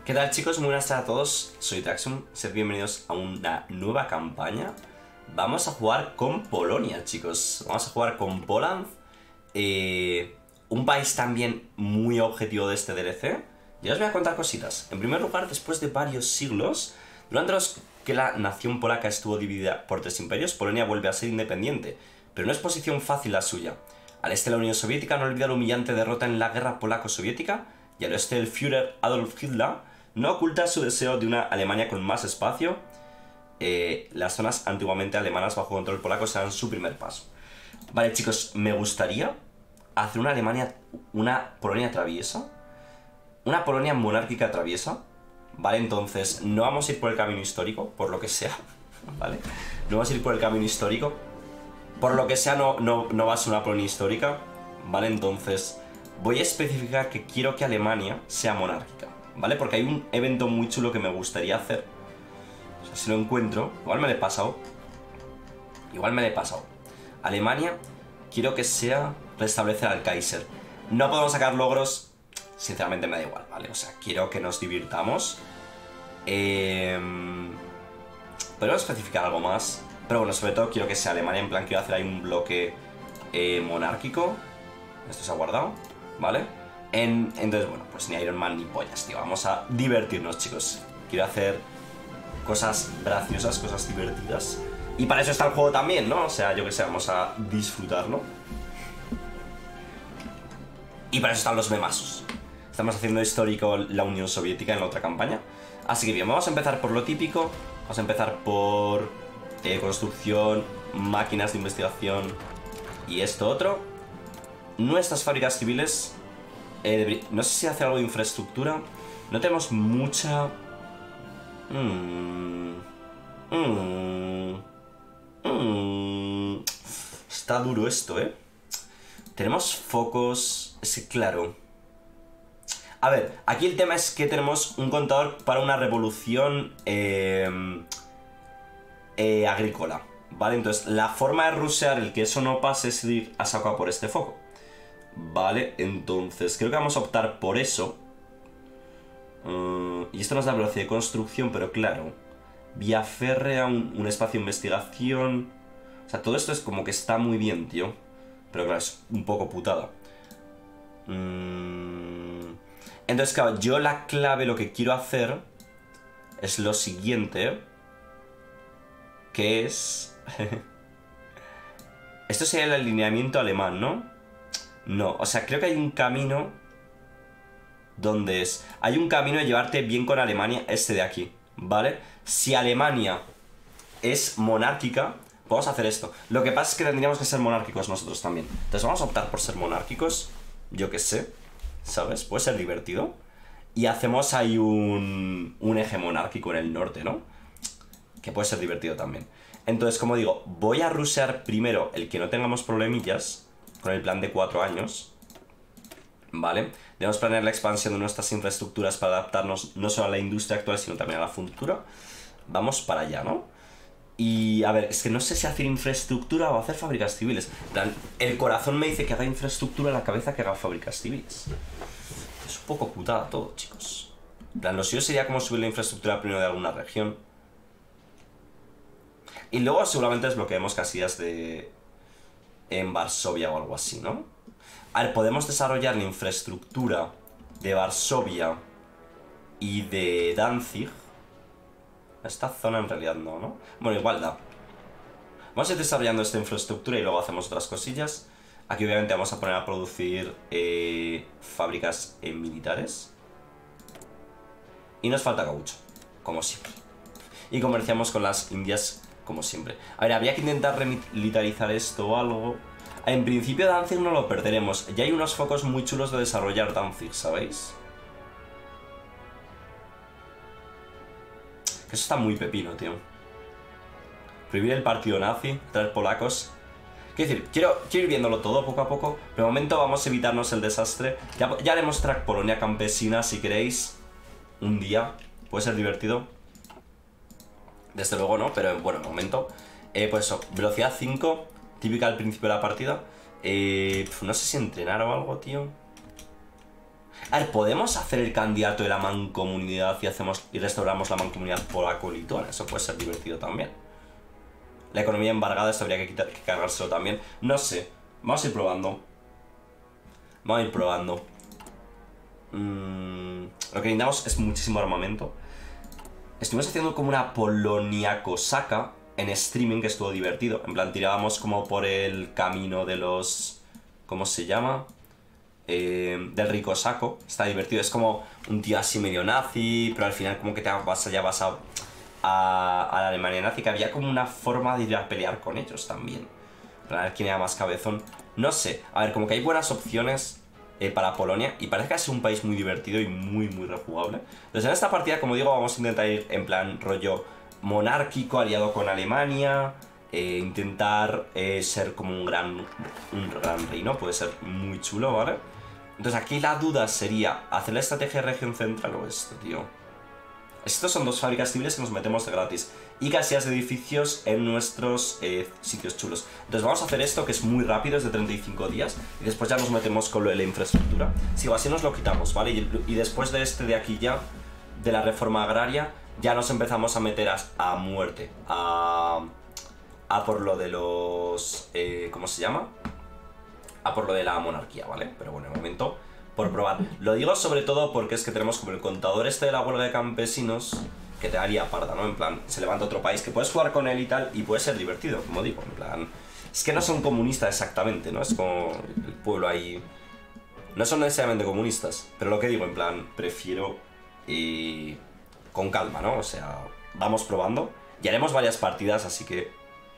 ¿Qué tal, chicos? Muy buenas tardes a todos, soy Traxxum, sed bienvenidos a una nueva campaña. Vamos a jugar con Polonia, chicos. Vamos a jugar con Poland, un país también muy objetivo de este DLC. Ya os voy a contar cositas. En primer lugar, después de varios siglos, durante los que la nación polaca estuvo dividida por tres imperios, Polonia vuelve a ser independiente, pero no es posición fácil la suya. Al este la Unión Soviética no olvida la humillante derrota en la guerra polaco-soviética, y al oeste el Führer Adolf Hitler no oculta su deseo de una Alemania con más espacio. Las zonas antiguamente alemanas bajo control polaco serán su primer paso. Vale, chicos, me gustaría hacer una Polonia traviesa, una Polonia monárquica traviesa. Vale, entonces no vamos a ir por el camino histórico, por lo que sea, ¿vale? No vamos a ir por el camino histórico. Por lo que sea, no va a ser una Polonia histórica, ¿vale? Entonces voy a especificar que quiero que Alemania sea monárquica, ¿vale? Porque hay un evento muy chulo que me gustaría hacer. O sea, si lo encuentro, igual me lo he pasado. Alemania, quiero que sea restablecer al Kaiser. No podemos sacar logros, sinceramente me da igual, ¿vale? O sea, quiero que nos divirtamos. Podemos especificar algo más. Pero bueno, sobre todo quiero que sea Alemania, en plan quiero hacer ahí un bloque monárquico. Esto se ha guardado, ¿vale? Entonces, bueno, pues ni Iron Man ni pollas, tío. Vamos a divertirnos, chicos. Quiero hacer cosas graciosas, cosas divertidas. Y para eso está el juego también, ¿no? O sea, yo que sé, vamos a disfrutarlo. Y para eso están los memazos. Estamos haciendo histórico la Unión Soviética en la otra campaña. Así que bien, vamos a empezar por lo típico. Vamos a empezar por construcción, máquinas de investigación y esto otro. Nuestras fábricas civiles, no sé si hace algo de infraestructura. No tenemos mucha... Está duro esto, ¿eh? Tenemos focos... Es que claro... A ver, aquí el tema es que tenemos un contador para una revolución agrícola, ¿vale? Entonces, la forma de rushear el que eso no pase es ir a saco a por este foco. Vale, entonces creo que vamos a optar por eso. Y esto nos da velocidad de construcción, pero claro, vía férrea, un espacio de investigación. O sea, todo esto es como que está muy bien, tío. Pero claro, es un poco putada. Entonces, claro, yo la clave, lo que quiero hacer es lo siguiente. Que es... Esto sería el alineamiento alemán, ¿no? No, o sea, creo que hay un camino donde es... Hay un camino de llevarte bien con Alemania, este de aquí, ¿vale? Si Alemania es monárquica, vamos a hacer esto. Lo que pasa es que tendríamos que ser monárquicos nosotros también. Entonces vamos a optar por ser monárquicos, yo qué sé, ¿sabes? Puede ser divertido. Y hacemos ahí un eje monárquico en el norte, ¿no? Que puede ser divertido también. Entonces, como digo, voy a rushear primero el que no tengamos problemillas con el plan de 4 años, ¿vale? Debemos planear la expansión de nuestras infraestructuras para adaptarnos no solo a la industria actual, sino también a la futura. Vamos para allá, ¿no? Y, a ver, es que no sé si hacer infraestructura o hacer fábricas civiles. El corazón me dice que haga infraestructura, la cabeza que haga fábricas civiles. Es un poco putada todo, chicos. Lo suyo sería como subir la infraestructura primero de alguna región. Y luego seguramente desbloqueemos casillas en Varsovia o algo así, ¿no? A ver, podemos desarrollar la infraestructura de Varsovia y de Danzig. Esta zona en realidad no. Bueno, igual da. Vamos a ir desarrollando esta infraestructura y luego hacemos otras cosillas. Aquí obviamente vamos a poner a producir fábricas militares. Y nos falta caucho, como siempre. Y comerciamos con las Indias, como siempre. A ver, habría que intentar remilitarizar esto o algo. En principio Danzig no lo perderemos. Ya hay unos focos muy chulos de desarrollar Danzig, ¿sabéis? Que eso está muy pepino, tío. Prohibir el partido nazi, traer polacos. Quiero decir, quiero ir viéndolo todo poco a poco. Pero de momento vamos a evitarnos el desastre. Ya haremos track Polonia campesina si queréis. Un día. Puede ser divertido. Desde luego no, pero bueno, de momento. Pues eso, velocidad 5. Típica al principio de la partida. No sé si entrenar o algo, tío. A ver, podemos hacer el candidato de la mancomunidad y restauramos la mancomunidad polaco-lituana. Eso puede ser divertido también. La economía embargada, esto habría que cargárselo también. No sé. Vamos a ir probando. Vamos a ir probando. Lo que necesitamos es muchísimo armamento. Estuvimos haciendo como una Polonia cosaca en streaming, que estuvo divertido. En plan, tirábamos como por el camino de los... ¿Cómo se llama? Del rico saco. Está divertido. Es como un tío así medio nazi, pero al final como que ya vas a la Alemania nazi, que había como una forma de ir a pelear con ellos también. Para ver quién era más cabezón. No sé. A ver, como que hay buenas opciones para Polonia, y parece que es un país muy divertido y muy rejugable. Entonces en esta partida, como digo, vamos a intentar ir en plan rollo monárquico, aliado con Alemania, intentar ser como un gran reino, puede ser muy chulo, ¿vale? Entonces aquí la duda sería hacer la estrategia de región central o esto, tío. Estos son dos fábricas civiles que nos metemos de gratis. Y casillas de edificios en nuestros sitios chulos. Entonces vamos a hacer esto, que es muy rápido, es de 35 días. Y después ya nos metemos con lo de la infraestructura. Si así nos lo quitamos, ¿vale? Y después de este de aquí ya, de la reforma agraria, ya nos empezamos a meter a muerte. A por lo de los... ¿cómo se llama? A por lo de la monarquía, ¿vale? Pero bueno, de momento... por probar. Lo digo sobre todo porque es que tenemos como el contador este de la huelga de campesinos, que te daría parda, ¿no? En plan, se levanta otro país, que puedes jugar con él y tal, y puede ser divertido, como digo, en plan... Es que no son comunistas exactamente, ¿no? Es como el pueblo ahí... No son necesariamente comunistas, pero lo que digo, en plan, prefiero... con calma, ¿no? O sea, vamos probando. Y haremos varias partidas, así que...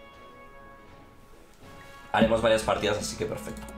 perfecto.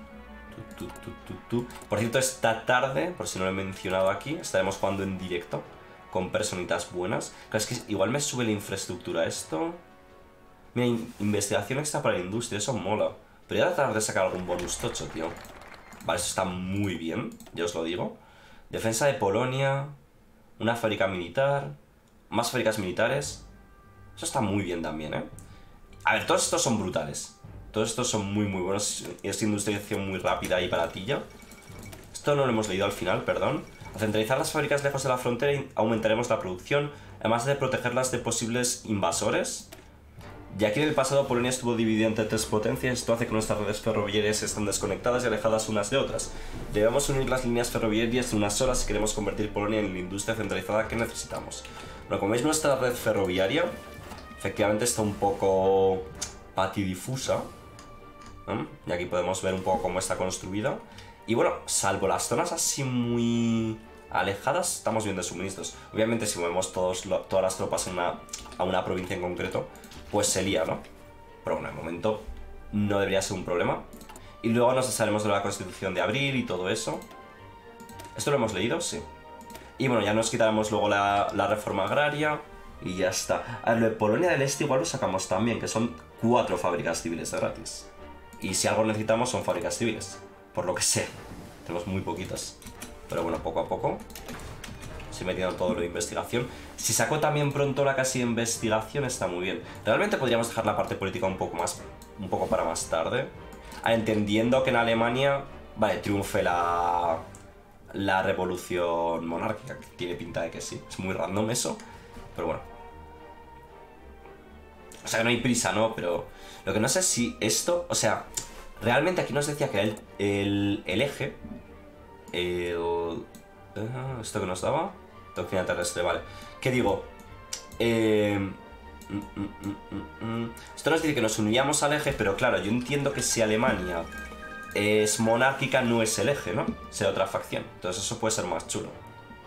Por cierto, esta tarde, por si no lo he mencionado aquí, estaremos jugando en directo con personitas buenas. Claro, es que igual me sube la infraestructura esto. Mira, investigación extra para la industria, eso mola. Pero voy a tratar de sacar algún bonus tocho, tío. Vale, eso está muy bien, ya os lo digo. Defensa de Polonia, una fábrica militar, más fábricas militares. Eso está muy bien también, ¿eh? A ver, todos estos son brutales. Todos estos son muy buenos. Es industrialización muy rápida y baratilla. Esto no lo hemos leído al final, perdón. Al centralizar las fábricas lejos de la frontera aumentaremos la producción, además de protegerlas de posibles invasores. Ya que en el pasado Polonia estuvo dividida entre tres potencias, esto hace que nuestras redes ferroviarias estén desconectadas y alejadas unas de otras. Debemos unir las líneas ferroviarias en una sola si queremos convertir Polonia en la industria centralizada que necesitamos. Bueno, como veis, nuestra red ferroviaria efectivamente está un poco patidifusa. Y aquí podemos ver un poco cómo está construida. Y bueno, salvo las zonas así muy alejadas, estamos bien de suministros. Obviamente si movemos todas las tropas a una provincia en concreto, pues se lía, ¿no? Pero bueno, de momento no debería ser un problema. Y luego nos desharemos de la Constitución de abril y todo eso. ¿Esto lo hemos leído? Sí. Y bueno, ya nos quitaremos luego la reforma agraria y ya está. A ver, lo de Polonia del Este igual lo sacamos también, que son 4 fábricas civiles de gratis. Y si algo necesitamos son fábricas civiles, por lo que sé. Tenemos muy poquitas. Pero bueno, poco a poco. Estoy metiendo todo lo de investigación. Si saco también pronto la casilla de investigación está muy bien. Realmente podríamos dejar la parte política un poco para más tarde. Entendiendo que en Alemania, vale, triunfe la revolución monárquica, que tiene pinta de que sí. Es muy random eso, pero bueno. O sea, que no hay prisa, ¿no? Pero lo que no sé es si esto... O sea, realmente aquí nos decía que era el eje... ¿Esto que nos daba? Doctrina terrestre, vale. ¿Qué digo? Esto nos dice que nos uniríamos al eje, pero claro, yo entiendo que si Alemania es monárquica no es el eje, ¿no? Sea otra facción. Entonces eso puede ser más chulo.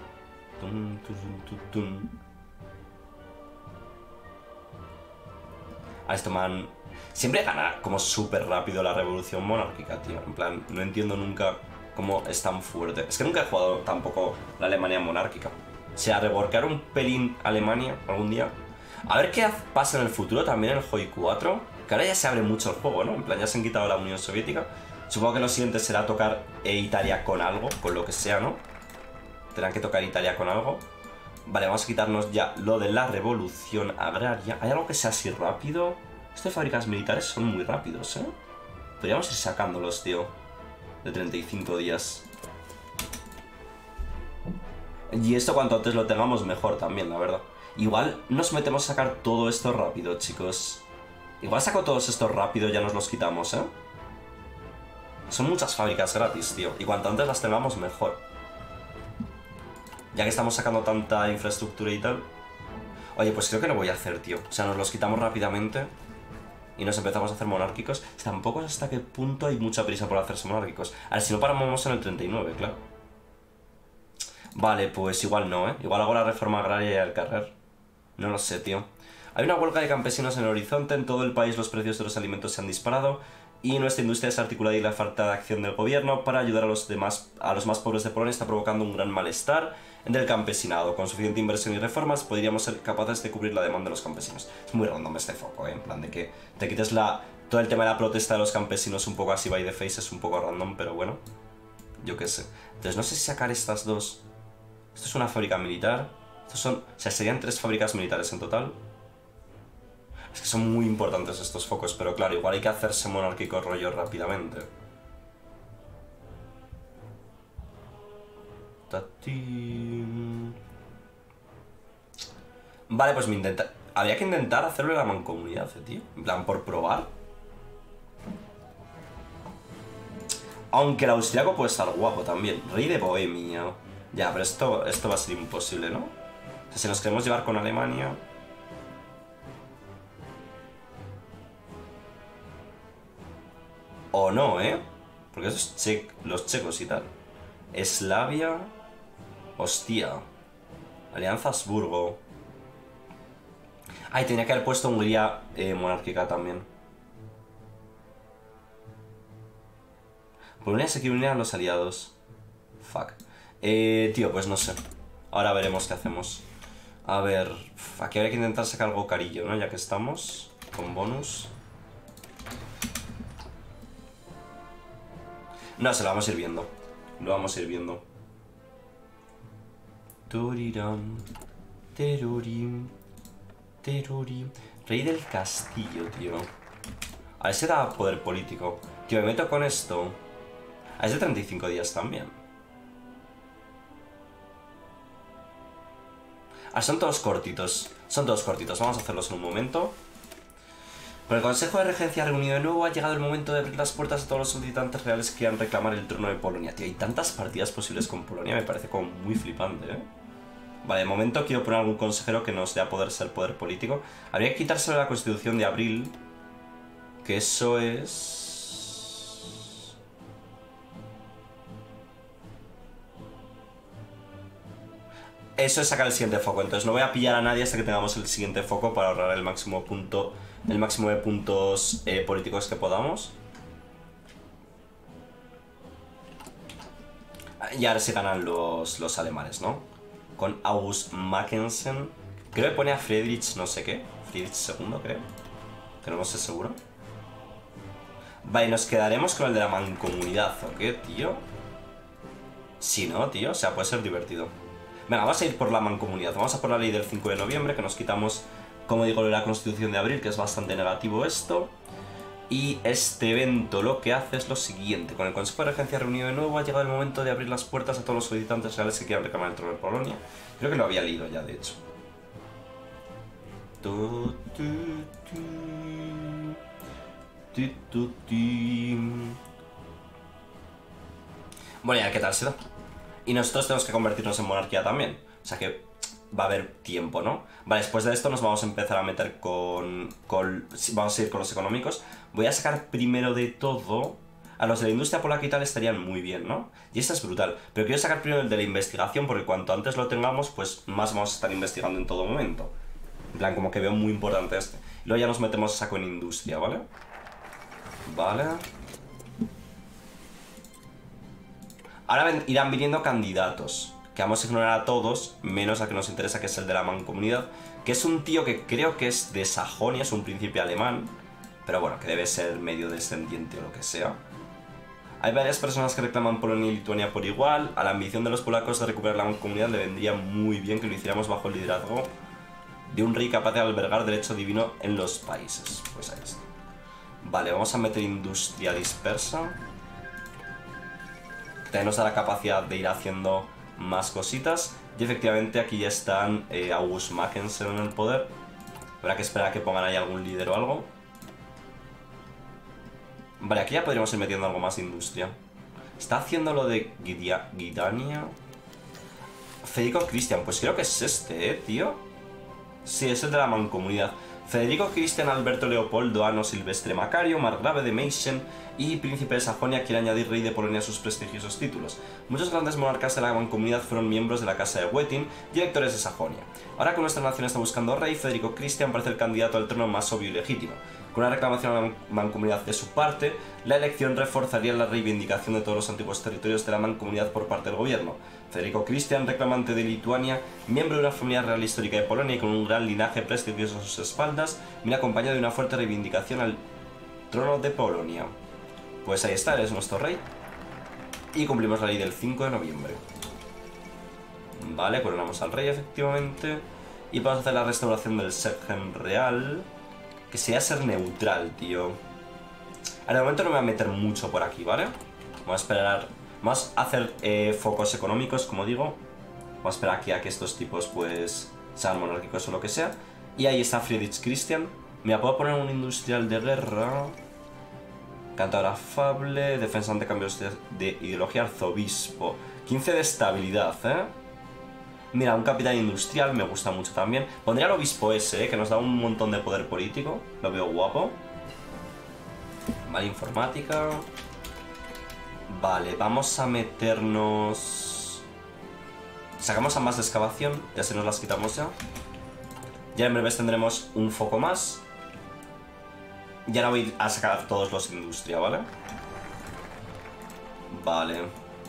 A esto man... Siempre gana como súper rápido la revolución monárquica, tío. En plan, no entiendo nunca cómo es tan fuerte. Es que nunca he jugado tampoco la Alemania monárquica. O sea, reborcar un pelín Alemania algún día. A ver qué pasa en el futuro también en el Hoi 4. Que ahora ya se abre mucho el juego, ¿no? En plan, ya se han quitado la Unión Soviética. Supongo que lo siguiente será tocar Italia con algo, con lo que sea, ¿no? Tendrán que tocar Italia con algo. Vale, vamos a quitarnos ya lo de la revolución agraria. ¿Hay algo que sea así rápido? Estos fábricas militares son muy rápidos, ¿eh? Podríamos ir sacándolos, tío. De 35 días. Y esto cuanto antes lo tengamos mejor también, la verdad. Igual nos metemos a sacar todo esto rápido, chicos. Igual saco todos estos rápido y ya nos los quitamos, ¿eh? Son muchas fábricas gratis, tío. Y cuanto antes las tengamos mejor. Ya que estamos sacando tanta infraestructura y tal. Oye, pues creo que lo voy a hacer, tío. O sea, nos los quitamos rápidamente y nos empezamos a hacer monárquicos. Tampoco sé hasta qué punto hay mucha prisa por hacerse monárquicos. A ver, si no paramos en el 39, claro. Vale, pues igual no, ¿eh? Igual hago la reforma agraria y al carrer. No lo sé, tío. Hay una huelga de campesinos en el horizonte. En todo el país los precios de los alimentos se han disparado. Y nuestra industria desarticulada y la falta de acción del gobierno para ayudar a los más pobres de Polonia está provocando un gran malestar entre el campesinado. Con suficiente inversión y reformas podríamos ser capaces de cubrir la demanda de los campesinos. Es muy random este foco, ¿eh? En plan de que te quites todo el tema de la protesta de los campesinos un poco así by the face, es un poco random, pero bueno. Yo qué sé. Entonces no sé si sacar estas dos. Esto es una fábrica militar. Estos son... O sea, serían 3 fábricas militares en total. Es que son muy importantes estos focos, pero claro, igual hay que hacerse monárquico rollo rápidamente. Vale, pues habría que intentar hacerlo en la mancomunidad, tío. En plan, por probar. Aunque el austriaco puede estar guapo también. Rey de Bohemia. Ya, pero esto va a ser imposible, ¿no? O sea, si nos queremos llevar con Alemania... O no, ¿eh? Porque eso es los checos y tal. Eslavia... Hostia. Alianza Habsburgo. Ay, tenía que haber puesto Hungría monárquica también. Polonia se quiere unir a los aliados. Fuck. Tío, pues no sé. Ahora veremos qué hacemos. A ver... Aquí habría que intentar sacar algo carillo, ¿no? Ya que estamos. Con bonus. No, se lo vamos a ir viendo. Lo vamos a ir viendo. Turiram. Terurim. Terurim. Rey del castillo, tío. A ver si da poder político. Tío, me meto con esto. Es de 35 días también. Ah, son todos cortitos. Son todos cortitos. Vamos a hacerlos en un momento. Con el Consejo de Regencia reunido de nuevo, ha llegado el momento de abrir las puertas a todos los solicitantes reales que quieran reclamar el trono de Polonia. Tío, hay tantas partidas posibles con Polonia, me parece como muy flipante, ¿eh? Vale, de momento quiero poner algún consejero que nos dé a poder ser poder político. Habría que quitárselo de la Constitución de abril. Que eso es... Eso es sacar el siguiente foco. Entonces no voy a pillar a nadie hasta que tengamos el siguiente foco para ahorrar el máximo de puntos políticos que podamos. Y ahora sí ganan los alemanes, ¿no? Con August Mackensen. Creo que pone a Friedrich no sé qué. Friedrich II, creo. Que no sé seguro. Vale, nos quedaremos con el de la mancomunidad, ¿o qué, tío? Sí, ¿no, tío? O sea, puede ser divertido. Venga, vamos a ir por la mancomunidad. Vamos a por la ley del 5 de noviembre, que nos quitamos, como digo, la Constitución de abril, que es bastante negativo esto. Y este evento lo que hace es lo siguiente. Con el Consejo de Regencia reunido de nuevo, ha llegado el momento de abrir las puertas a todos los solicitantes reales que quieran reclamar el trono de Polonia. Creo que lo había leído ya, de hecho. Bueno, ya, ¿qué tal se da? Y nosotros tenemos que convertirnos en monarquía también. O sea que va a haber tiempo, ¿no? Vale, después de esto nos vamos a empezar a meter vamos a ir con los económicos. Voy a sacar primero de todo... A los de la industria polaca y tal estarían muy bien, ¿no? Y esta es brutal. Pero quiero sacar primero el de la investigación porque cuanto antes lo tengamos, pues más vamos a estar investigando en todo momento. En plan, como que veo muy importante este. Y luego ya nos metemos a saco en industria, ¿vale? Vale. Ahora irán viniendo candidatos, que vamos a ignorar a todos, menos al que nos interesa, que es el de la mancomunidad, que es un tío que creo que es de Sajonia, es un príncipe alemán, pero bueno, que debe ser medio descendiente o lo que sea. Hay varias personas que reclaman Polonia y Lituania por igual. A la ambición de los polacos de recuperar la mancomunidad le vendría muy bien que lo hiciéramos bajo el liderazgo de un rey capaz de albergar derecho divino en los países. Pues ahí está. Vale, vamos a meter industria dispersa. También nos da la capacidad de ir haciendo más cositas. Y efectivamente aquí ya están August Mackensen en el poder. Habrá que esperar a que pongan ahí algún líder o algo. Vale, aquí ya podríamos ir metiendo algo más de industria. Está haciendo lo de Guidania. Federico Christian, pues creo que es este, tío. Sí, es el de la mancomunidad. Federico Cristian Alberto Leopoldo Ano Silvestre Macario, margrave de Meissen y príncipe de Sajonia, quiere añadir rey de Polonia a sus prestigiosos títulos. Muchos grandes monarcas de la mancomunidad fueron miembros de la casa de Wettin y electores de Sajonia. Ahora que nuestra nación está buscando rey, Federico Cristian parece el candidato al trono más obvio y legítimo. Con una reclamación a la mancomunidad de su parte, la elección reforzaría la reivindicación de todos los antiguos territorios de la mancomunidad por parte del gobierno. Federico Cristian, reclamante de Lituania, miembro de una familia real histórica de Polonia y con un gran linaje prestigioso a sus espaldas, viene acompañado de una fuerte reivindicación al trono de Polonia. Pues ahí está, es nuestro rey. Y cumplimos la ley del 5 de noviembre. Vale, coronamos al rey efectivamente. Y vamos a hacer la restauración del Sergen Real. Que sea ser neutral, tío. En el momento no me voy a meter mucho por aquí, ¿vale? Vamos a esperar. Vamos a hacer focos económicos, como digo. Vamos a esperar aquí a que estos tipos, pues, sean monárquicos o lo que sea. Y ahí está Friedrich Christian. Mira, puedo poner un industrial de guerra. Cantador afable. Defensa ante cambios de ideología. Arzobispo. 15 de estabilidad, ¿eh? Mira, un capitán industrial me gusta mucho también. Pondría al obispo ese, que nos da un montón de poder político. Lo veo guapo. Vale, informática. Vale, vamos a meternos... Sacamos a más de excavación, ya se nos las quitamos ya. Ya en breves tendremos un foco más. Y ahora voy a sacar todos los de industria, ¿vale? Vale.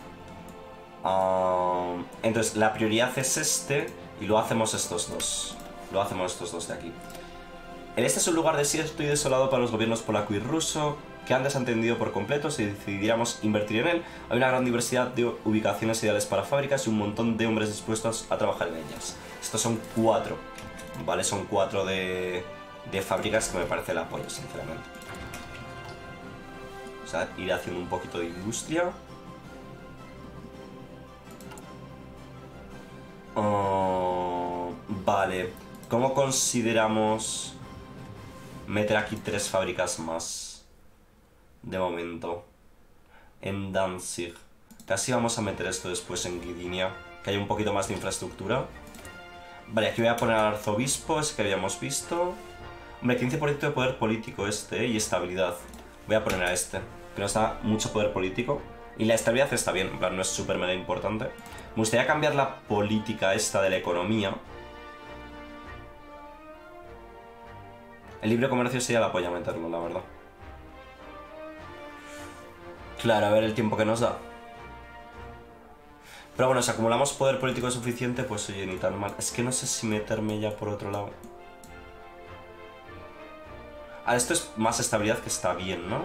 Entonces, la prioridad es este y luego hacemos estos dos. Lo hacemos estos dos de aquí. Este es un lugar desierto y desolado para los gobiernos polaco y ruso, que han desentendido por completo. Si decidiéramos invertir en él, hay una gran diversidad de ubicaciones ideales para fábricas y un montón de hombres dispuestos a trabajar en ellas. Estos son 4, ¿vale? Son 4 de fábricas que me parece el apoyo, sinceramente. O sea, ir haciendo un poquito de industria. Vale, ¿cómo consideramos meter aquí 3 fábricas más? De momento. En Danzig. Casi vamos a meter esto después en Gdynia, que hay un poquito más de infraestructura. Vale, aquí voy a poner al arzobispo, ese que habíamos visto. Hombre, 15% de poder político este, y estabilidad. Voy a poner a este, que nos da mucho poder político. Y la estabilidad está bien, en plan, no es súper mega importante. Me gustaría cambiar la política esta de la economía. El libre comercio sería la polla meterlo, la verdad. Claro, a ver el tiempo que nos da. Pero bueno, si acumulamos poder político suficiente, pues oye, ni tan mal. Es que no sé si meterme ya por otro lado. Ah, esto es más estabilidad, que está bien, ¿no?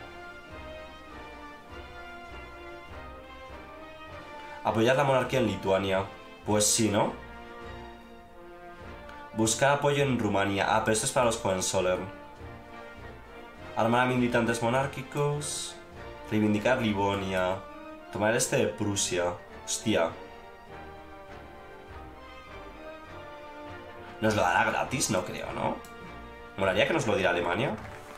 Apoyar la monarquía en Lituania. Pues sí, ¿no? Buscar apoyo en Rumania. Ah, pero esto es para los Hohenzollern. Armar a militantes monárquicos. Reivindicar Livonia. Tomar este de Prusia. Hostia. Nos lo dará gratis, no creo, ¿no? Molaría que nos lo diera Alemania.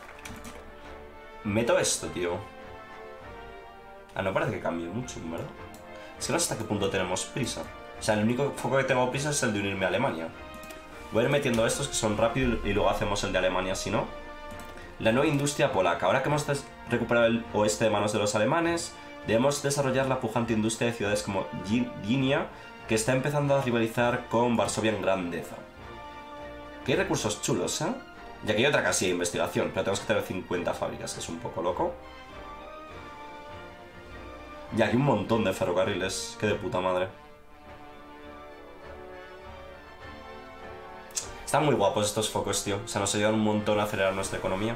Meto esto, tío. Ah, no parece que cambie mucho, ¿verdad? Es que no sé hasta qué punto tenemos prisa. O sea, el único foco que tengo prisa es el de unirme a Alemania. Voy a ir metiendo estos que son rápidos y luego hacemos el de Alemania, si no. La nueva industria polaca. Ahora que hemos recuperado el oeste de manos de los alemanes, debemos desarrollar la pujante industria de ciudades como Gdynia, que está empezando a rivalizar con Varsovia en grandeza. Que hay recursos chulos, ¿eh? Y aquí hay otra casilla de investigación, pero tenemos que tener 50 fábricas, que es un poco loco. Y aquí un montón de ferrocarriles, que de puta madre. Están muy guapos estos focos, tío. O sea, nos ayudan un montón a acelerar nuestra economía.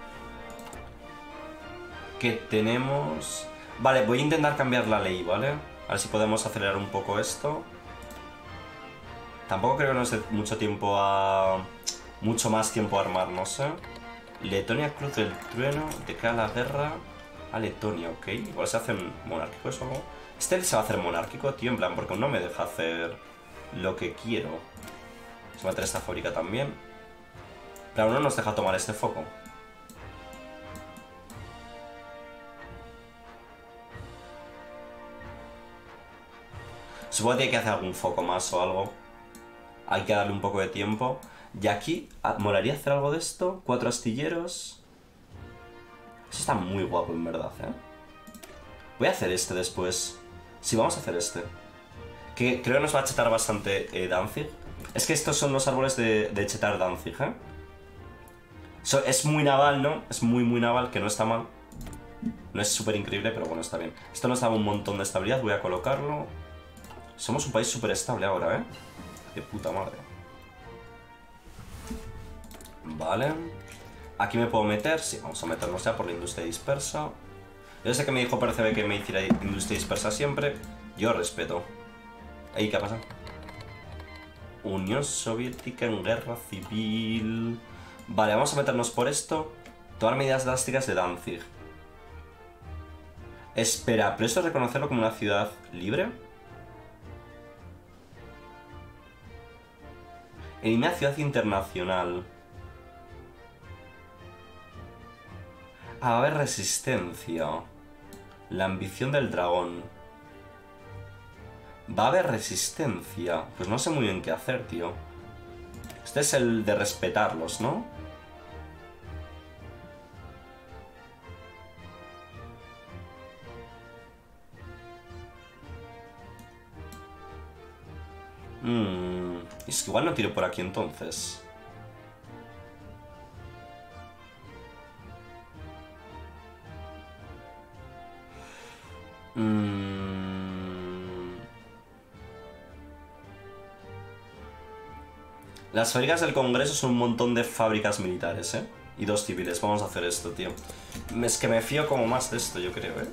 ¿Qué tenemos? Vale, voy a intentar cambiar la ley, ¿vale? A ver si podemos acelerar un poco esto. Tampoco creo que nos dé mucho tiempo a... mucho más tiempo a armarnos, ¿eh? Letonia, Cruz del Trueno, declara la guerra a Letonia, ok. Igual se hacen monárquicos o algo. Este se va a hacer monárquico, tío, en plan, porque no me deja hacer lo que quiero. Se va a meter esta fábrica también. Pero aún no nos deja tomar este foco. Supongo que hay que hacer algún foco más o algo. Hay que darle un poco de tiempo. Y aquí, molaría hacer algo de esto. 4 astilleros. Eso está muy guapo, en verdad, ¿eh? Voy a hacer este después. Sí, vamos a hacer este. Que creo que nos va a chetar bastante Danzig. Es que estos son los árboles de chetar Danzig, ¿eh? Es muy naval, ¿no? Es muy naval, que no está mal. No es súper increíble, pero bueno, está bien. Esto nos da un montón de estabilidad. Voy a colocarlo. Somos un país súper estable ahora, ¿eh? De puta madre. Vale. Aquí me puedo meter. Sí, vamos a meternos ya por la industria dispersa. Yo sé que me dijo PRCB que me hiciera industria dispersa siempre. Yo respeto. ¿Ahí qué pasa? Unión Soviética en guerra civil. Vale, vamos a meternos por esto. Tomar medidas drásticas de Danzig. Espera, ¿pero esto es reconocerlo como una ciudad libre? En una ciudad internacional. Ah, va a haber resistencia. La ambición del dragón. Va a haber resistencia. Pues no sé muy bien qué hacer, tío. Este es el de respetarlos, ¿no? Es que igual no tiro por aquí entonces. Las fábricas del Congreso son un montón de fábricas militares, ¿eh? Y 2 civiles. Vamos a hacer esto, tío. Es que me fío como más de esto, yo creo, ¿eh?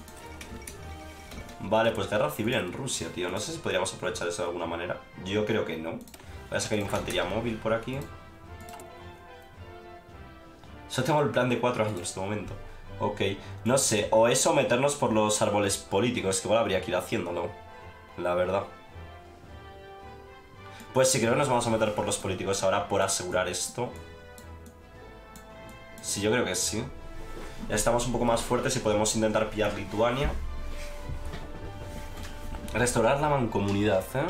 Vale, pues guerra civil en Rusia, tío. No sé si podríamos aprovechar eso de alguna manera. Yo creo que no. Voy a sacar infantería móvil por aquí. Solo tengo el plan de 4 años de momento. Ok, no sé. O eso, meternos por los árboles políticos, que igual habría que ir haciéndolo. La verdad. Pues sí, creo que nos vamos a meter por los políticos ahora por asegurar esto. Sí, yo creo que sí. Ya estamos un poco más fuertes y podemos intentar pillar Lituania. Restaurar la mancomunidad, ¿eh?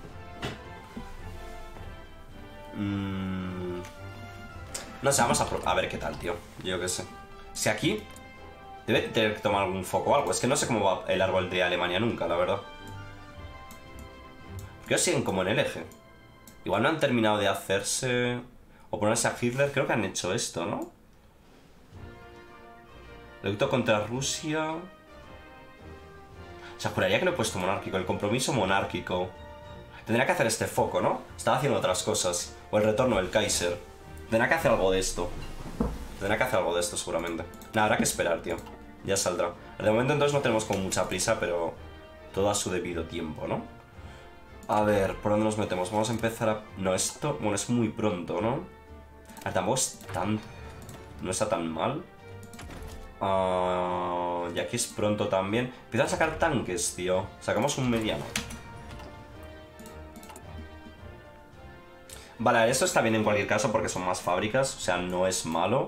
No sé, vamos a ver qué tal, tío. Yo qué sé. Si aquí debe tener que tomar algún foco o algo. Es que no sé cómo va el árbol de Alemania nunca, la verdad. Porque ellos siguen como en el eje. Igual no han terminado de hacerse... O ponerse a Hitler. Creo que han hecho esto, ¿no? Reducto contra Rusia... O sea, juraría que no he puesto monárquico. El compromiso monárquico. Tendría que hacer este foco, ¿no? Estaba haciendo otras cosas. O el retorno del Kaiser. Tendrá que hacer algo de esto. Tendrá que hacer algo de esto, seguramente. Nada, habrá que esperar, tío. Ya saldrá. De momento, entonces, no tenemos como mucha prisa, pero... todo a su debido tiempo, ¿no? A ver, ¿por dónde nos metemos? Vamos a empezar a... No, esto... Bueno, es muy pronto, ¿no? A ver, tampoco es tan... No está tan mal. Y aquí es pronto también. Empiezo a sacar tanques, tío. Sacamos un mediano. Vale, esto está bien en cualquier caso porque son más fábricas. O sea, no es malo.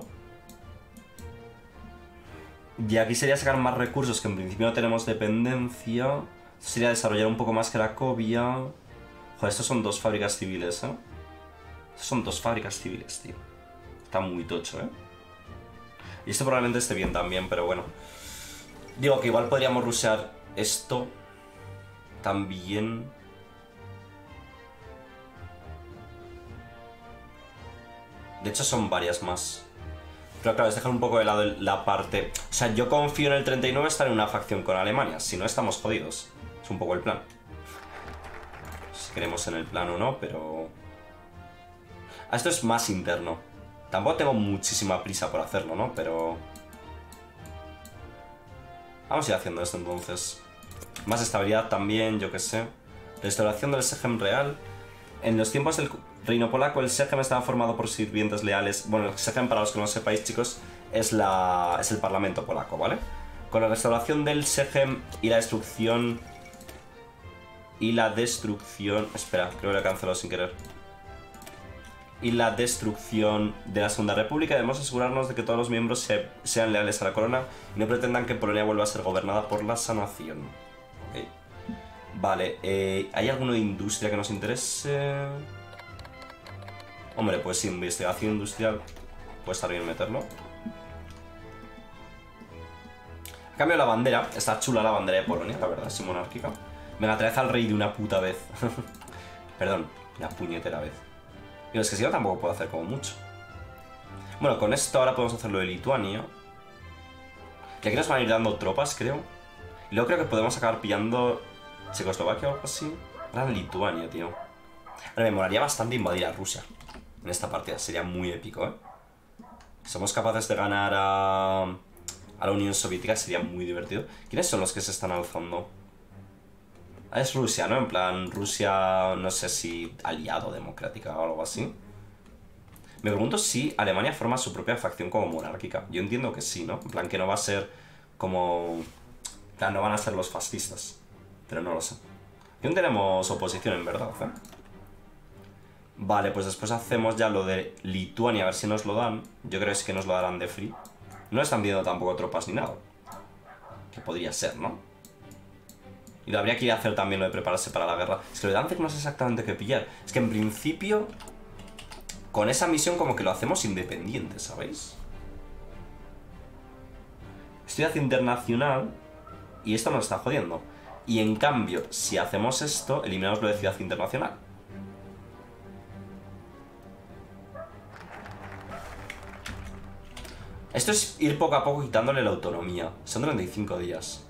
Y aquí sería sacar más recursos, que en principio no tenemos dependencia. Esto sería desarrollar un poco más Cracovia. Joder, estos son 2 fábricas civiles, ¿eh? Estos son 2 fábricas civiles, tío. Está muy tocho, ¿eh? Y esto probablemente esté bien también, pero bueno. Digo que igual podríamos rushear esto también. De hecho son varias más. Pero claro, es dejar un poco de lado la parte... O sea, yo confío en el 39 estar en una facción con Alemania. Si no, estamos jodidos. Es un poco el plan. Si queremos en el plan o no, pero... Esto es más interno. Tampoco tengo muchísima prisa por hacerlo, ¿no? Pero... Vamos a ir haciendo esto entonces. Más estabilidad también, yo qué sé. Restauración del Sejm real. En los tiempos del reino polaco, el Sejm estaba formado por sirvientes leales. Bueno, el Sejm, para los que no sepáis, chicos, es el parlamento polaco, ¿vale? Con la restauración del Segem y la destrucción... Espera, creo que lo he cancelado sin querer. Y la destrucción de la Segunda República, debemos asegurarnos de que todos los miembros sean leales a la corona y no pretendan que Polonia vuelva a ser gobernada por la sanación. Ok. Vale, ¿hay alguno de industria que nos interese? Hombre, pues sí, investigación industrial. Puede estar bien meterlo. A cambio, la bandera. Está chula la bandera de Polonia, la verdad, es monárquica. Venga, traed al rey de una puta vez. Perdón, una puñetera vez. Pero es que si no, tampoco puedo hacer como mucho. Bueno, con esto ahora podemos hacer lo de Lituania. Que aquí nos van a ir dando tropas, creo. Y luego creo que podemos acabar pillando Checoslovaquia o algo así. Ahora en Lituania, tío. Ahora me molaría bastante invadir a Rusia en esta partida. Sería muy épico, ¿eh? Si somos capaces de ganar a la Unión Soviética sería muy divertido. ¿Quiénes son los que se están alzando? Ah, es Rusia, ¿no? En plan, Rusia, no sé si aliado democrática o algo así. Me pregunto si Alemania forma su propia facción como monárquica. Yo entiendo que sí, ¿no? En plan, que no va a ser como... En plan, no van a ser los fascistas. Pero no lo sé. Y no tenemos oposición, en verdad, ¿eh? Vale, pues después hacemos ya lo de Lituania, a ver si nos lo dan. Yo creo que es que nos lo darán de free. No están viendo tampoco tropas ni nada. Que podría ser, ¿no? Y lo habría que ir a hacer también lo de prepararse para la guerra. Es que lo de Danzig no sé exactamente qué pillar. Es que en principio, con esa misión como que lo hacemos independiente, ¿sabéis? Estudiante internacional. Y esto nos está jodiendo. Y en cambio, si hacemos esto, eliminamos lo de ciudad internacional. Esto es ir poco a poco quitándole la autonomía. Son 35 días.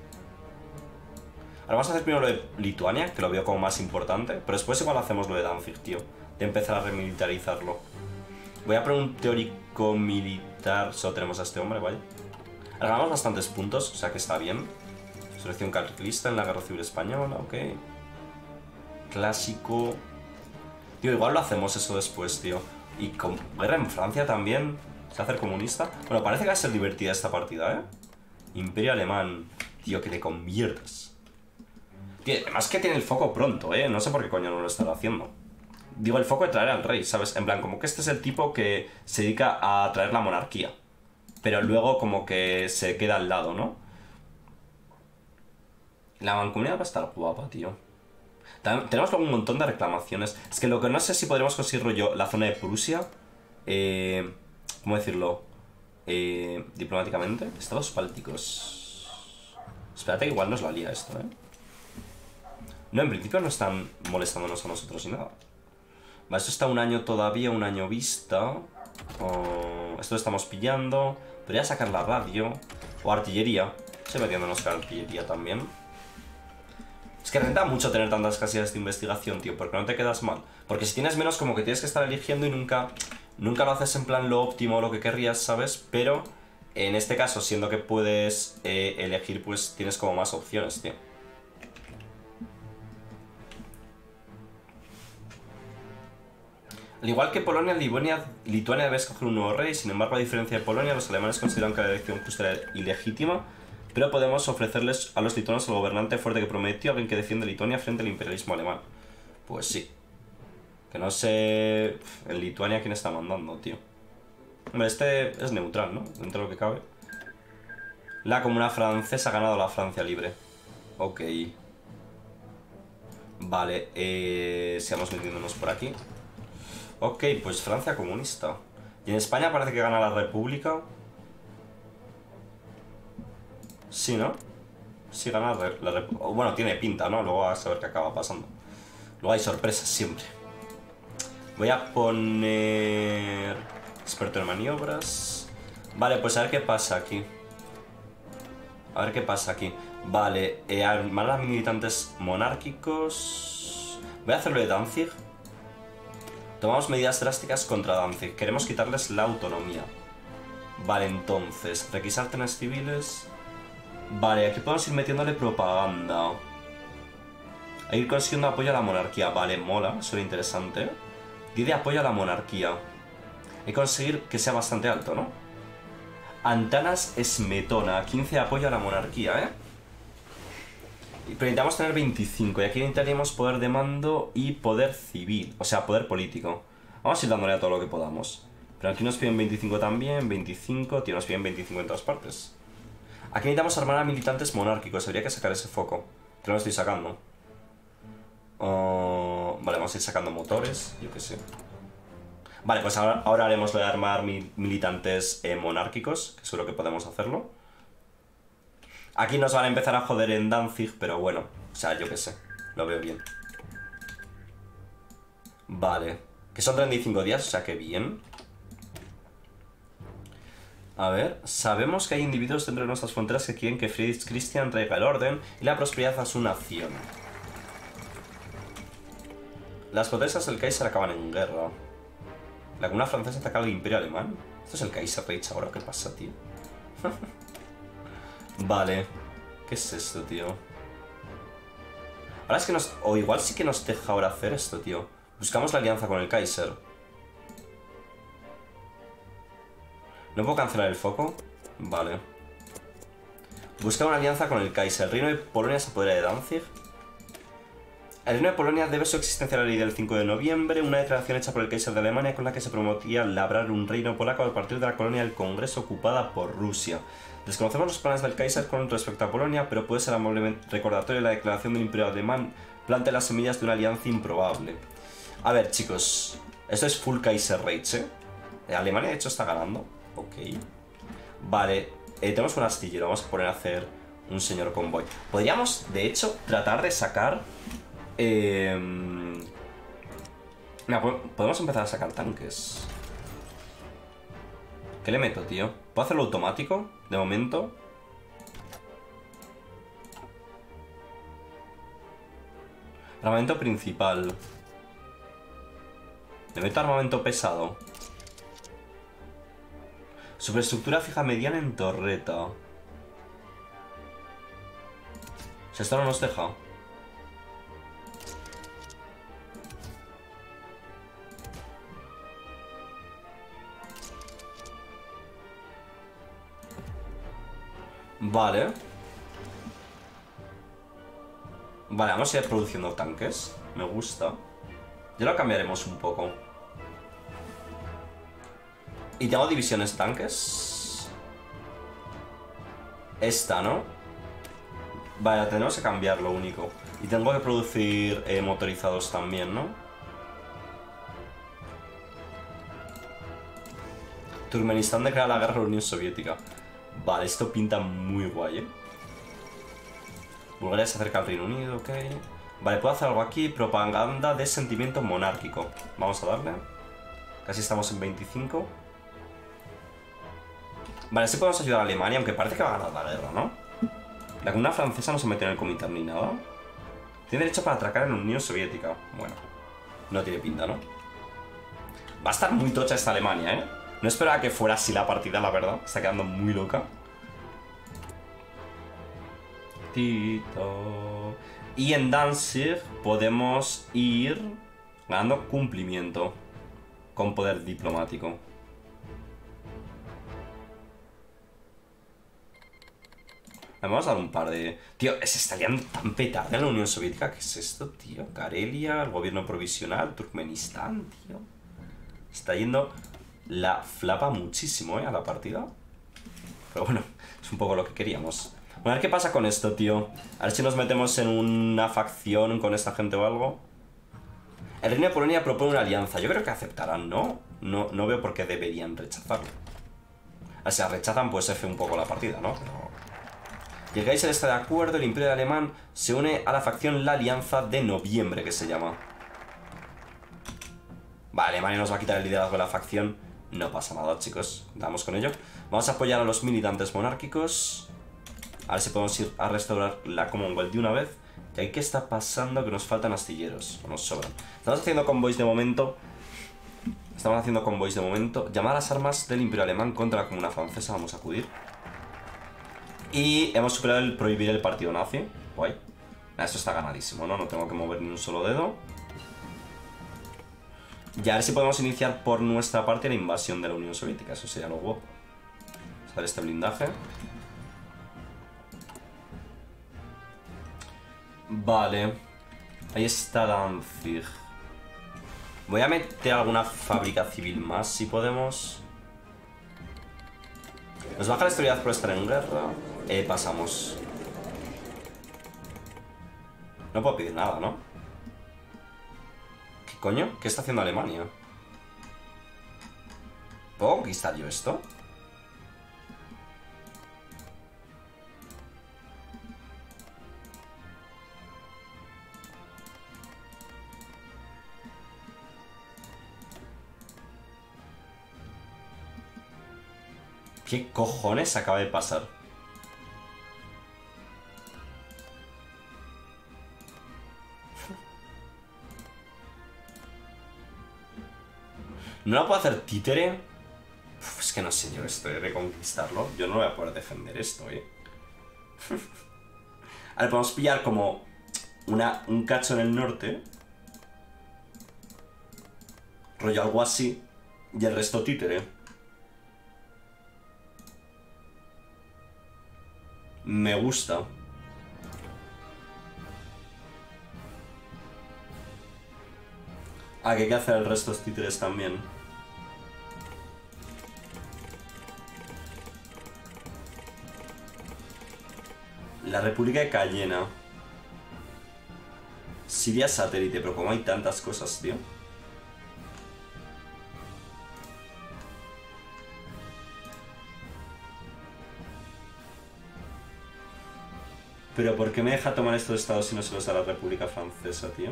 Ahora vamos a hacer primero lo de Lituania, que lo veo como más importante. Pero después igual hacemos lo de Danzig, tío. De empezar a remilitarizarlo. Voy a poner un teórico militar. Solo tenemos a este hombre, vaya. Ahora ganamos bastantes puntos, o sea que está bien. Selección carlista en la Guerra Civil Española, ok. Clásico. Tío, igual lo hacemos eso después, tío. Y con guerra en Francia también. ¿Se hace comunista? Bueno, parece que va a ser divertida esta partida, ¿eh? Imperio Alemán. Tío, que te conviertas. Tío, además que tiene el foco pronto, ¿eh? No sé por qué coño no lo estará haciendo. Digo, el foco de traer al rey, ¿sabes? En plan, como que este es el tipo que se dedica a traer la monarquía. Pero luego como que se queda al lado, ¿no? La mancomunidad va a estar guapa, tío. También tenemos un montón de reclamaciones. Es que lo que no sé si podremos conseguir rollo la zona de Prusia. ¿Cómo decirlo? Diplomáticamente. Estados bálticos. Espérate que igual nos la lía esto, ¿eh? No, en principio no están molestándonos a nosotros ni nada. Vale, esto está un año todavía, un año vista. Esto lo estamos pillando. Podría sacar la radio. O artillería. Estoy metiéndonos con artillería también. Es que renta mucho tener tantas casillas de investigación, tío, porque no te quedas mal. Porque si tienes menos, como que tienes que estar eligiendo y nunca lo haces en plan lo óptimo o lo que querrías, ¿sabes? Pero en este caso, siendo que puedes elegir, pues tienes como más opciones, tío. Al igual que Polonia, Lituania debe escoger un nuevo rey. Sin embargo, a diferencia de Polonia, los alemanes consideran que la elección justa era ilegítima. Pero podemos ofrecerles a los lituanos el gobernante fuerte que prometió, alguien que defiende Lituania frente al imperialismo alemán. Pues sí. Que no sé... En Lituania quién está mandando, tío. Hombre, este es neutral, ¿no? Dentro de lo que cabe. La Comuna Francesa ha ganado la Francia libre. Ok. Vale, sigamos metiéndonos por aquí. Ok, pues Francia comunista. Y en España parece que gana la República. Sí, ¿no? Sí, gana la República. Bueno, tiene pinta, ¿no? Luego a saber qué acaba pasando. Luego hay sorpresas siempre. Voy a poner... experto en maniobras. Vale, pues a ver qué pasa aquí. A ver qué pasa aquí. Vale, armar a militantes monárquicos. Voy a hacerlo de Danzig. Tomamos medidas drásticas contra Danzig. Queremos quitarles la autonomía. Vale, entonces, requisar trenes civiles. Vale, aquí podemos ir metiéndole propaganda. A ir consiguiendo apoyo a la monarquía. Vale, mola, suena interesante. Di de apoyo a la monarquía. Hay que conseguir que sea bastante alto, ¿no? Antanas Smetona, 15 de apoyo a la monarquía, ¿eh? Pero necesitamos tener 25 y aquí necesitaríamos poder de mando y poder civil, o sea, poder político. Vamos a ir dándole a todo lo que podamos. Pero aquí nos piden 25 también, 25, tío, nos piden 25 en todas partes. Aquí necesitamos armar a militantes monárquicos, habría que sacar ese foco. Que no lo estoy sacando. Vale, vamos a ir sacando motores, yo qué sé. Vale, pues ahora haremos lo de armar militantes monárquicos, que seguro que podemos hacerlo. Aquí nos van a empezar a joder en Danzig, pero bueno, o sea, yo qué sé, lo veo bien. Vale, que son 35 días, o sea que bien. A ver, sabemos que hay individuos dentro de nuestras fronteras que quieren que Friedrich Christian traiga el orden y la prosperidad a su nación. Las protestas del Kaiser acaban en guerra. La Comuna Francesa ataca al Imperio Alemán. Esto es el Kaiserreich ahora, ¿qué pasa, tío? Vale. ¿Qué es esto, tío? Ahora es que nos... O igual sí que nos deja ahora hacer esto, tío. Buscamos la alianza con el Kaiser. ¿No puedo cancelar el foco? Vale. Buscar una alianza con el Kaiser. El reino de Polonia se apodera de Danzig. El reino de Polonia debe su existencia a la ley del 5 de noviembre, una declaración hecha por el Kaiser de Alemania con la que se prometía labrar un reino polaco a partir de la colonia del Congreso ocupada por Rusia. Desconocemos los planes del Kaiser con respecto a Polonia, pero puede ser amablemente recordatorio de la declaración del Imperio Alemán plante las semillas de una alianza improbable. A ver, chicos, esto es full Kaiserreich, ¿eh? Alemania, de hecho, está ganando. Ok. Vale, tenemos un astillero, vamos a poner a hacer un señor convoy. Podríamos, de hecho, tratar de sacar... Mira, podemos empezar a sacar tanques. ¿Qué le meto, tío? ¿Puedo hacerlo automático? De momento. Armamento principal. Le meto armamento pesado. Superestructura fija mediana en torreta. O sea, esto no nos deja. Vale. Vale, vamos a ir produciendo tanques. Me gusta. Ya lo cambiaremos un poco. Y tengo divisiones tanques. Esta, ¿no? Vale, tenemos que cambiar lo único. Y tengo que producir motorizados también, ¿no? Turkmenistán declara la guerra a la Unión Soviética. Vale, esto pinta muy guay, ¿eh? Bulgaria se acerca al Reino Unido, ok. Vale, puedo hacer algo aquí. Propaganda de sentimiento monárquico. Vamos a darle. Casi estamos en 25. Vale, así podemos ayudar a Alemania, aunque parece que va a ganar la guerra, ¿no? La Comuna Francesa no se mete en el Comintern ni nada. Tiene derecho para atracar en la Unión Soviética. Bueno, no tiene pinta, ¿no? Va a estar muy tocha esta Alemania, ¿eh? No esperaba que fuera así la partida, la verdad. Está quedando muy loca. Tito. Y en Danzig podemos ir ganando cumplimiento con poder diplomático. Vamos a dar un par de... Tío, se está liando tan petarda en la Unión Soviética. ¿Qué es esto, tío? Karelia, el gobierno provisional, Turkmenistán, tío. Está yendo la flapa muchísimo, a la partida. Pero bueno, es un poco lo que queríamos. A ver qué pasa con esto, tío. A ver si nos metemos en una facción con esta gente o algo. El Reino de Polonia propone una alianza. Yo creo que aceptarán, ¿no? No veo por qué deberían rechazarlo. O sea, rechazan, pues F un poco la partida, ¿no? Pero... Y el Kaiser está de acuerdo, el Imperio Alemán se une a la facción La Alianza de Noviembre, que se llama. Vale, Alemania nos va a quitar el liderazgo de la facción. No pasa nada, chicos. Damos con ello. Vamos a apoyar a los militantes monárquicos. A ver si podemos ir a restaurar la Commonwealth de una vez. Y ahí, ¿qué está pasando? Que nos faltan astilleros. O nos sobran. Estamos haciendo convoys de momento. Llamar a las armas del Imperio Alemán contra la Comuna Francesa. Vamos a acudir. Y hemos superado el prohibir el partido nazi. Guay. Esto está ganadísimo, ¿no? No tengo que mover ni un solo dedo. Y a ver si podemos iniciar por nuestra parte la invasión de la Unión Soviética. Eso sería lo guapo. hacer este blindaje. Vale. Ahí está Danzig. Voy a meter alguna fábrica civil más, si podemos. Nos baja la estabilidad por estar en guerra. Pasamos. No puedo pedir nada, ¿no? ¿Qué coño? ¿Qué está haciendo Alemania? ¿Puedo conquistar yo esto? ¿Qué cojones acaba de pasar? ¿No la puedo hacer títere? Uf, es que no sé yo esto de reconquistarlo. Yo no voy a poder defender esto, A ver, podemos pillar como un cacho en el norte. Rollo algo así. Y el resto títere. Me gusta. Ah, que hay que hacer el resto de títeres también. La República de Cayena. Siria satélite, pero como hay tantas cosas, tío. Pero ¿por qué me deja tomar estos estados si no se los da la República Francesa, tío?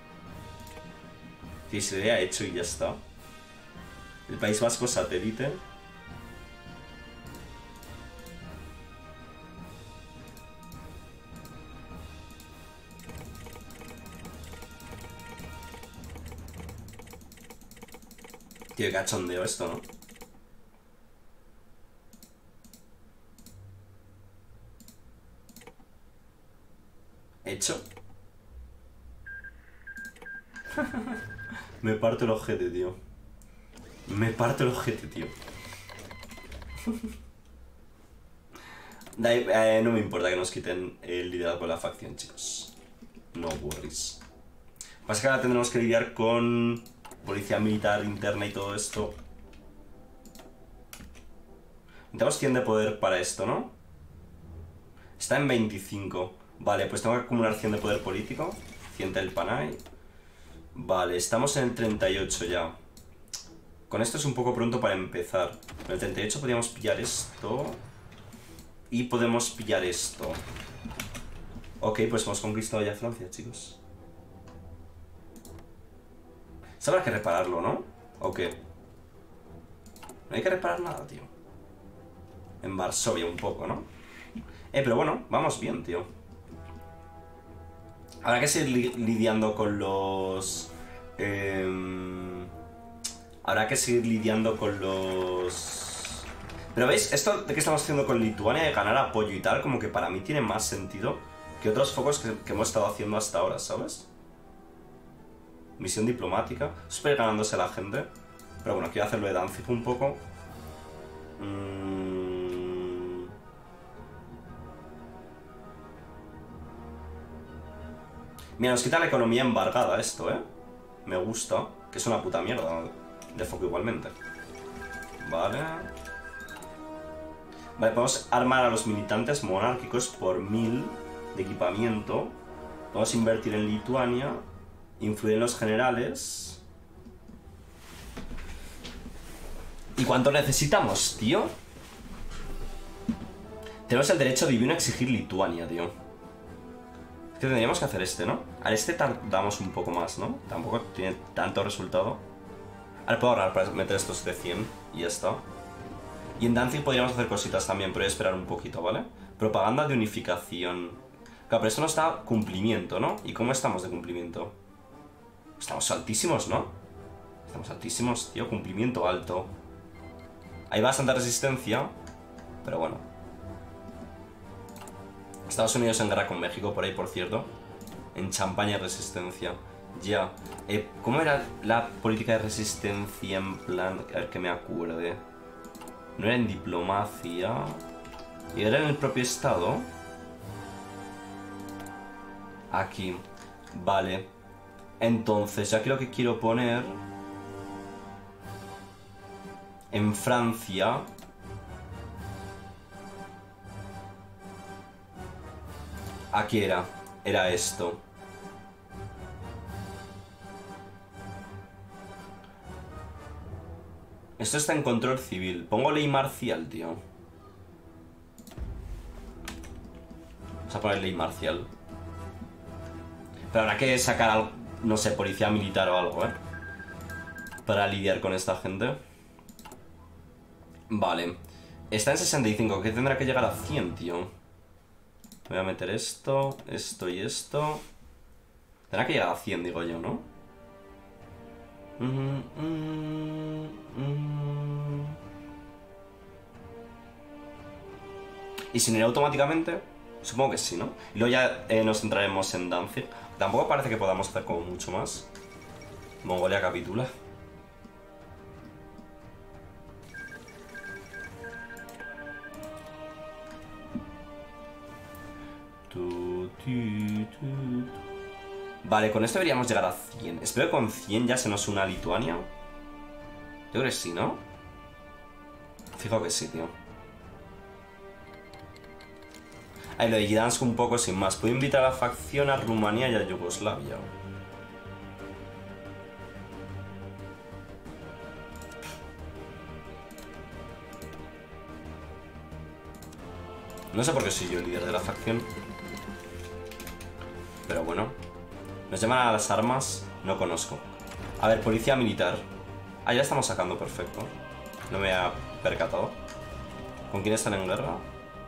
Tío, se le ha hecho y ya está. El País Vasco satélite. Tío, qué cachondeo esto, ¿no? ¿Hecho? Me parto el ojete, tío. Me parto el ojete, tío. No me importa que nos quiten el liderazgo de la facción, chicos. No worries. Pasa que ahora tendremos que lidiar con policía militar interna y todo esto. Necesitamos 100 de poder para esto, ¿no? Está en 25. Vale, pues tengo que acumular 100 de poder político. 100 del Panay. Vale, estamos en el 38 ya. Con esto es un poco pronto para empezar. En el 38 podríamos pillar esto. Y podemos pillar esto. Ok, pues hemos conquistado ya Francia, chicos. Eso habrá que repararlo, ¿no? ¿O qué? No hay que reparar nada, tío. En Varsovia un poco, ¿no? Pero bueno, vamos bien, tío. Habrá que seguir lidiando con los... habrá que seguir lidiando con los... Pero veis, esto de que estamos haciendo con Lituania, de ganar apoyo y tal, como que para mí tiene más sentido que otros focos que hemos estado haciendo hasta ahora, ¿sabes? Misión diplomática. Espero ganándose a la gente. Pero bueno, quiero hacerlo de Danzig un poco. Mira, nos quita la economía embargada esto, Me gusta. Que es una puta mierda de foco igualmente. Vale. Vale, podemos armar a los militantes monárquicos por 1000 de equipamiento. Podemos invertir en Lituania. Influir en los generales. ¿Y cuánto necesitamos, tío? Tenemos el derecho divino a exigir Lituania, tío. Es que tendríamos que hacer este, ¿no? Al este tardamos un poco más, ¿no? Tampoco tiene tanto resultado. Ahora puedo ahorrar para meter estos de 100 y ya está. Y en Danzig podríamos hacer cositas también, pero voy a esperar un poquito, ¿vale? Propaganda de unificación. Claro, pero esto no está cumplimiento, ¿no? ¿Y cómo estamos de cumplimiento? Estamos altísimos, ¿no? Estamos altísimos, tío. Cumplimiento alto. Hay bastante resistencia, pero bueno. Estados Unidos en guerra con México, por ahí, por cierto. En Champaña resistencia. Ya. ¿Cómo era la política de resistencia en plan? A ver que me acuerde. No era en diplomacia. Y era en el propio estado. Aquí. Vale. Entonces, ya creo que quiero poner... En Francia... Aquí era. Era esto. Esto está en control civil. Pongo ley marcial, tío. Vamos a poner ley marcial. Pero habrá que sacar algo, no sé, policía militar o algo, para lidiar con esta gente. Vale. Está en 65, que tendrá que llegar a 100, tío. Voy a meter esto, esto y esto. Tendrá que llegar a 100, digo yo, ¿no? ¿Y sin ir automáticamente? Supongo que sí, ¿no? Y luego ya nos centraremos en Danzig. Tampoco parece que podamos hacer como mucho más. Mongolia capitula. Vale, con esto deberíamos llegar a 100. Espero que con 100 ya se nos una Lituania. Yo creo que sí, ¿no? Fijo que sí, tío. Ahí lo de Gdansk un poco sin más. Puedo invitar a la facción a Rumanía y a Yugoslavia. No sé por qué soy yo el líder de la facción. Pero bueno. Nos llaman a las armas. No conozco. A ver, policía militar. Ah, ya estamos sacando, perfecto. No me había percatado. ¿Con quién están en guerra?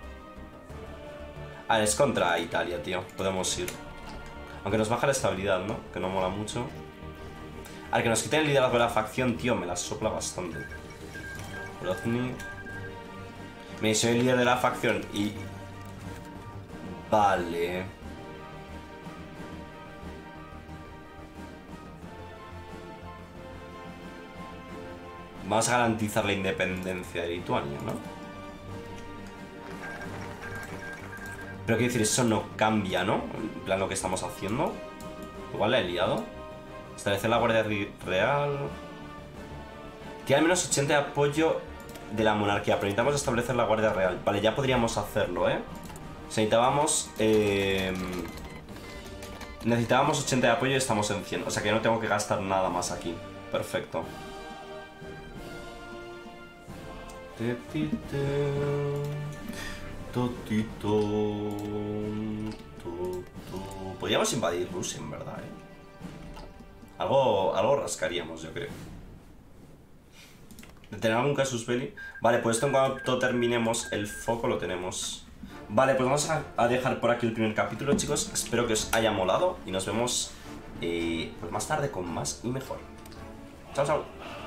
Ah, es contra Italia, tío. Podemos ir. Aunque nos baja la estabilidad, ¿no? Que no mola mucho. A ver, que nos quiten el liderazgo de la facción, tío. Me la sopla bastante. Grozny. Me soy el líder de la facción y... Vale. Vamos a garantizar la independencia de Lituania, ¿no? Pero quiero decir, eso no cambia, ¿no? En plan lo que estamos haciendo. Igual la he liado. Establecer la Guardia Real. Tiene al menos 80 de apoyo de la monarquía. Pero necesitamos establecer la Guardia Real. Vale, ya podríamos hacerlo, ¿eh? O sea, necesitábamos 80 de apoyo y estamos en 100. O sea que no tengo que gastar nada más aquí. Perfecto. Podríamos invadir Rusia, en verdad, Algo rascaríamos, yo creo. ¿De tener algún casus belli? Vale, pues esto en cuanto terminemos el foco lo tenemos. Vale, pues vamos a dejar por aquí el primer capítulo, chicos. Espero que os haya molado y nos vemos pues más tarde con más y mejor. Chao, chao.